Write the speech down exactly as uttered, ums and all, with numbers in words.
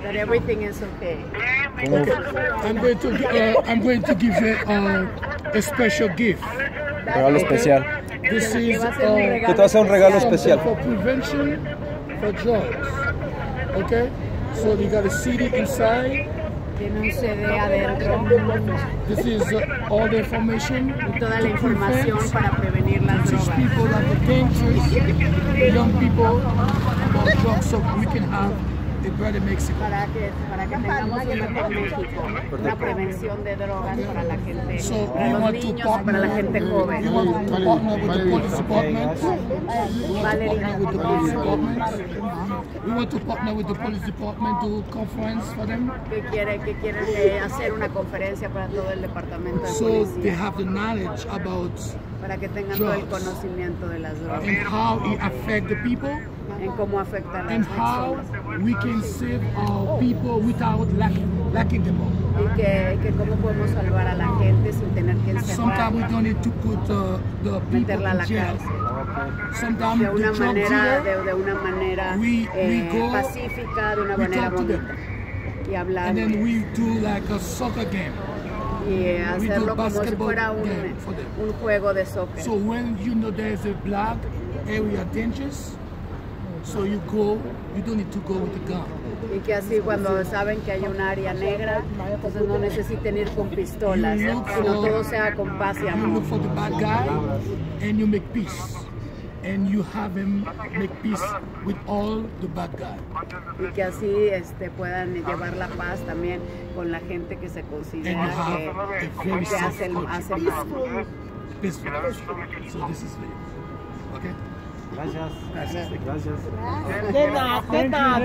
that everything is okay. Okay. I'm going to uh, I'm going to give you uh, a special gift. Regalo especial. This is uh, Que te va a hacer un regalo especial. for prevention for drugs. Okay? So you got a C D inside. Tiene un C D adentro This is uh, all the information. y toda la información para prevenir las Teach drogas. people like the dangers, young people about drugs, so we can have a better Mexico. Para que, para que tengamos un mejor México, una prevención de drogas para la gente, So para we los want to niños y para la gente partner. joven. We want to partner with the police department. We want to Valerie. partner with the police department. We want to partner with the police department to do conference for them, Que quiere, que quieren eh, hacer una conferencia para todo el departamento de so they policía, have the knowledge about para que tengan todo el drugs. conocimiento de las drogas, and how it affect the people en cómo afecta a and las how personas we can save our people without lacking, lacking them all. y que, que cómo podemos salvar a la gente sin tener que Sometimes we encerrarla, don't need to put uh, the people meterla a la in jail. cárcel. Sometimes De the una drug manera, dealer, de, de una manera we- eh, we go- pacífica, de una we manera talk to them. bonita y and hablar then we do like a soccer game. y eh, we do hacerlo como si basketball fuera un, game for them. un juego de soccer. So when you know there's a black area dangerous, so you go, you don't need to go with the gun. Y que así cuando saben que hay un área negra, entonces no necesiten ir con pistolas, You look sino for- todo sea con paz y You amor. look for the bad guy and you make peace. And you have him make peace with all the bad guy. Y que así este, puedan llevar la paz también con la gente que se And you considera have que, a very que safe hace, el, country. hace mal. Peaceful. So this is it. Okay? Gracias. Gracias. Gracias. De nada, de nada.